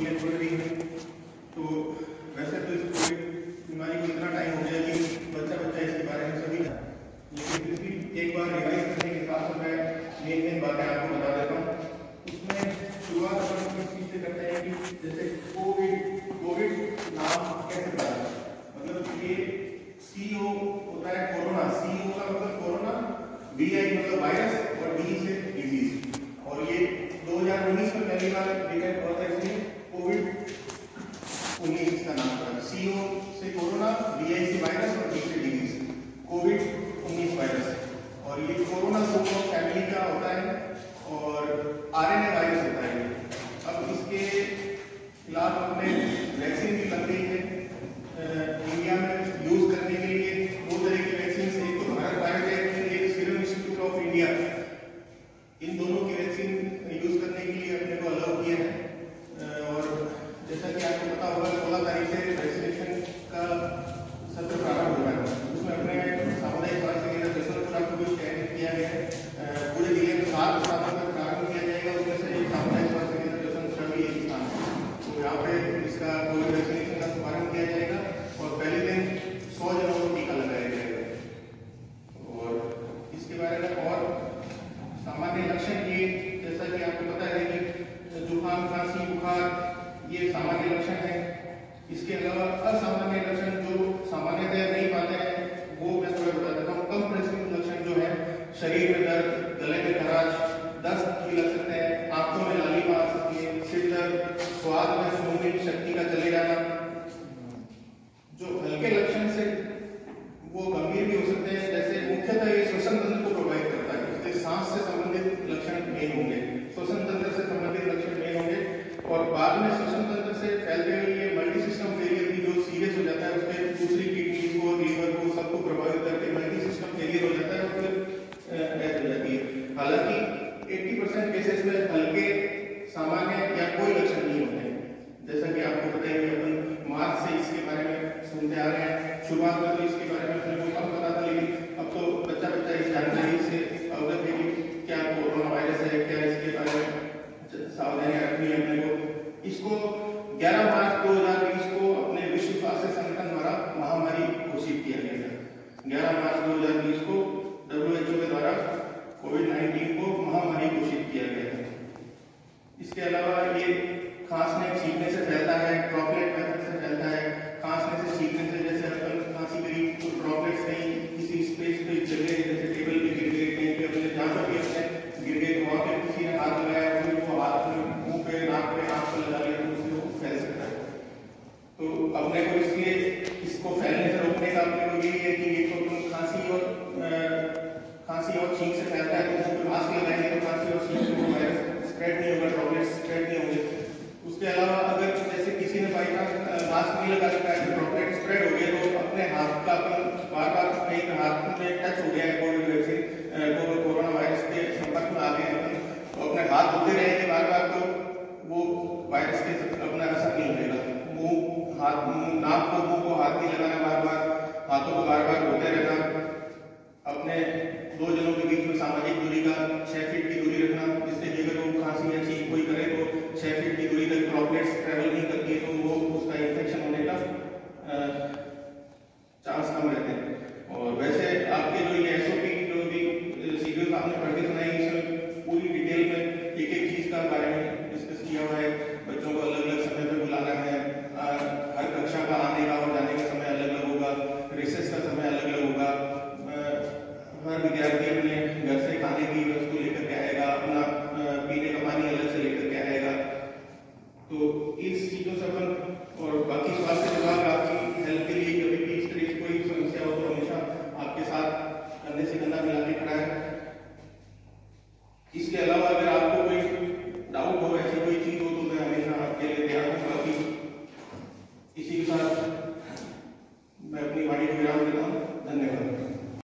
चीज़ें जुड़ रही हैं। तो वैसे तो इस कोविड बीमारी को इतना टाइम हो गया कि बच्चा इसके बारे में सभी जाने, लेकिन फिर भी एक बार रिवाइज करने के साथ मैं मेन बातें आपको बता देता हूँ। उसमें शुरुआत हम इस चीज़ से करते हैं कि जैसे कोविड नाम कैसे पड़ा, मतलब ये CO होता है कोरोना, CO का मतलब कोरोना, VI मतलब वायरस और D से डिजीज, और ये 2019 में पहली बार डिटेक्ट हुआ था, इसमें कोविड-19 का नाम पड़ा। CO से कोरोना, VI से वायरस और D से डिजीज, कोविड-19 वायरस। और ये कोरोना दोनों फैमिली का होता है और RNA वायरस होता है। अब इसके खिलाफ अपने वैक्सीन भी बन रही है इंडिया में यूज करने के लिए। दो तरह की वैक्सीन, एक तो भारत बायोटेक, एक सीरम इंस्टीट्यूट ऑफ इंडिया, इन दोनों की वैक्सीन यूज करने के लिए अपने को अलाउ किया है। और जैसा कि आपको पता होगा 16 तारीख से वैक्सीनेशन का सत्र प्रारंभ हो रहा है, उसमें अपने सामुदायिक स्वास्थ्य केंद्र जसवंतपुर को भी चयनित किया गया है। पूरे जिले में 7 स्थानों पर प्रारंभ किया जाएगा, उसमें से एक सामुदायिक स्वास्थ्य केंद्र जसवंतपुर भी एक स्थान है। तो यहाँ पे इसका कोविड वैक्सीनेशन का शुभारंभ किया जाएगा और पहले दिन 100 जनों को टीका लगाया जाएगा। और इसके बारे में और सामान्य लक्षण ये, जैसा कि आपको पता है कि जुकाम, खांसी, बुखार ये सामान्य लक्षण है। इसके अलावा असामान्य लक्षण जो सामान्यतः नहीं पाते हैं वो मैं थोड़ा बता देता हूँ। कम प्रचलित लक्षण जो है, शरीर में दर्द, गले में खराश, दस्त भी लग सकते हैं, आंखों में लालिमा आ सकती है, सिर दर्द, स्वाद में सूंघने की शक्ति का चले जाना। जो हल्के लक्षण से वो गंभीर भी हो सकते हैं, जैसे मुख्यतः ये श्वसन तंत्र को प्रभावित करता है, इसलिए सांस से संबंधित लक्षण मेन होंगे, श्वसन तंत्र से संबंधित लक्षण मेन होंगे। और बाद में श्वसन तंत्र से फैलते हुए ये मल्टी सिस्टम फेलियर भी जो सीरियस हो जाता है, उसमें दूसरी किडनी को, लीवर को, सबको प्रभावित करके मल्टी सिस्टम फेलियर हो जाता है और फिर डेथ हो जाती है। हालांकि 80% केसेस में हल्के, सामान्य या कोई लक्षण नहीं होते हैं। जैसा कि आपको पता है कि अपन मार्च से इसके बारे में सुनते आ रहे हैं। शुरुआत में तो इसके बारे में अपने को कम पता था, लेकिन अब तो बच्चा इस जानकारी से अवगत है कि क्या कोरोना वायरस है, क्या इसके बारे में सावधानियां रखनी है अपने को। इसको 11 मार्च 2020 को अपने विश्व स्वास्थ्य संगठन द्वारा महामारी घोषित किया गया था। 11 मार्च 2020 को WHO के द्वारा कोविड-19 को महामारी घोषित किया गया था। इसके अलावा ये खांसने छींकने से फैलता है, ड्रॉपलेट मेथड से फैलता है। खांसने से छींकने से, जैसे अपन खांसी करी तो ड्रॉपलेट्स कहीं किसी स्पेस पे जगह, जैसे टेबल पे गिर गए, कहीं पे अपने जहाँ पर भी अपने गिर गए, वहाँ पे किसी ने हाथ लगाया, फिर वो हाथ मुंह पे, नाक पे लगा लिया तो उससे वो फैल सकता है। तो अपने को इसलिए इसको फैलने से रोकने का अपने को यही है कि एक तो खांसी और छींक से फैलता है, तो मुंह पे मास्क लगाएंगे तो खांसी और छींक से वो वायरस स्प्रेड नहीं होगा, ड्रॉपलेट्स स्प्रेड नहीं होंगे। उसके अलावा अगर जैसे किसी ने बाई चांस मास्क नहीं लगा रखा है तो ड्रॉपलेट स्प्रेड हो गया, तो अपने हाथ का बार-बार कहीं हाथ में टच हो गया है कोविड वैक्सीन कोरोना वायरस के संपर्क में आ गए हैं, तो अपने हाथ धोते रहेंगे बार-बार, तो वो वायरस के अपना असर नहीं होगा। नाक को, मुंह को हाथ नहीं लगाना, बार-बार हाथों को बार-बार धोते रहना। अपने 2 जनों के बीच में सामाजिक दूरी का 6 फीट की दूरी रखना, जिससे कि अगर वो खांसी या छींक कोई करे तो 6 फीट की दूरी तक ड्रॉपलेट्स ट्रेवल नहीं करती है, तो वो उसका इन्फेक्शन होने का चांस कम रहते हैं। और वैसे आपके जो ये SOP जो भी सीरियल आपने पढ़ के सुनाई, इसमें पूरी डिटेल में एक-एक चीज का बारे में डिस्कस किया हुआ है। बच्चों को अलग-अलग समय पे बुलाना है, हर कक्षा का आने का और जाने का समय अलग-अलग होगा, रिसेस का समय अलग-अलग होगा, हर विद्यार्थी अपने घर से खाने की वस्तु लेकर के आएगा, अपना पीने का पानी अलग से लेकर के आएगा। तो इस चीजों से अपन